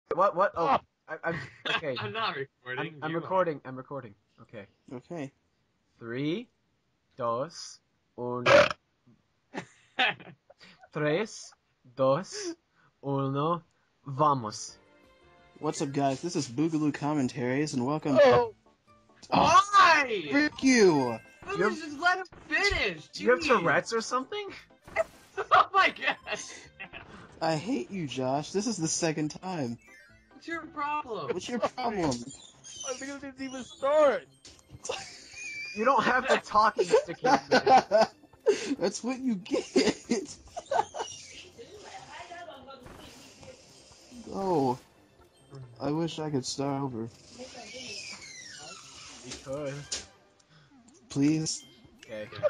What? Oh, I'm okay. I'm not recording. I'm You recording. I'm recording. Okay. Okay. 3, 2, 1. are. 3, 2, 1. Vamos. What's up, guys? This is BoogalooCommentaries, and welcome. Oh. Why? Frick you! Let's just let him finish. Do you have Jeez. Tourettes or something? Oh my god. I hate you, Josh. This is the second time. What's your problem? What's your problem? My video didn't even start. You don't have the talking stick yet, man. That's what you get. Oh, I wish I could start over. You could. Please. Okay.